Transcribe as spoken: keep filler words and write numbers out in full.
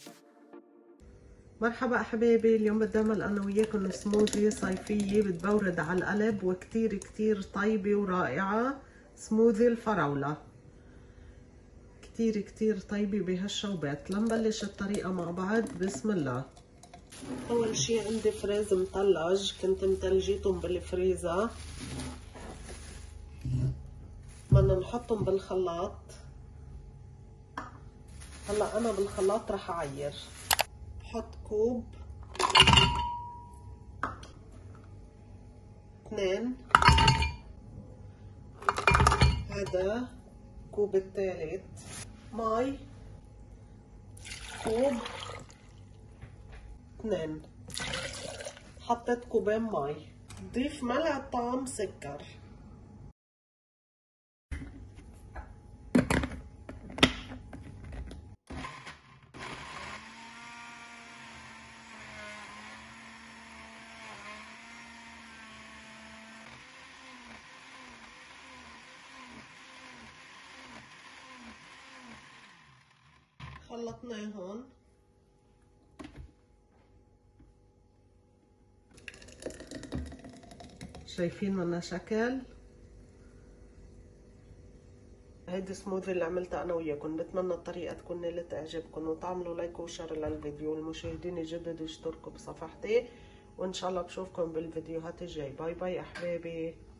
مرحبا احبابي، اليوم بدي اعمل انا وياكم سموذي صيفيه بتبورد على القلب وكتير كتير طيبه ورائعه. سموذي الفراوله كتير كتير طيبه بهالشوبات. لنبلش الطريقه مع بعض. بسم الله. اول شي عندي فريز مطلج، كنت متلجيتهم بالفريزر. بدنا نحطهم بالخلاط. هلا انا بالخلاط رح اعير. بحط كوب، اثنين، هذا كوب الثالث، مي كوب، اثنين. حطيت كوبين مي. ضيف ملعقة طعم سكر. خلطناهم. شايفين منا شكل؟ هيدي سموذي اللي عملتها انا وياكم. بتمنى الطريقه تكون نالت اعجابكم، وتعملوا لايك وشير للفيديو. المشاهدين الجدد يشتركوا بصفحتي، وان شاء الله بشوفكم بالفيديوهات الجاي. باي باي احبابي.